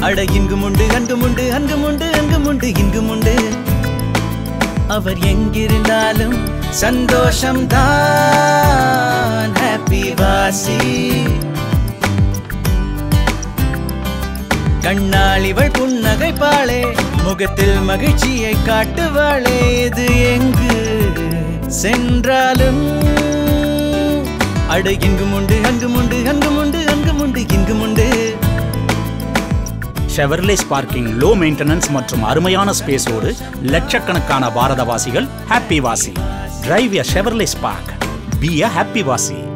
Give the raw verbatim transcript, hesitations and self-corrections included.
அட இங்கும் உண்டு அங்கும் உண்டு அங்கும் உண்டு அங்கும் உண்டு இங்கும் உண்டு அவர் எங்கிருந்தாலும் சந்தோஷம் தான் ஹாப்பி வாசி கண்ணால் இவள் புன்னகைப்பாளே முகத்தில் மகிழ்ச்சியை காட்டுவாளே இது எங்கு சென்றாலும் அட இங்கும் உண்டு அங்கும் உண்டு அங்கும் உண்டு அங்கும் உண்டு இங்கும் உண்டு ஷெவர்லே ஸ்பார்க்கிங் லோ மெயின்டெனன்ஸ் மற்றும் அருமையான ஸ்பேஸோடு லட்சக்கணக்கான பாரதவாசிகள் ஹாப்பி வாசி. Drive a Chevrolet Spark. Be a happy வாசி.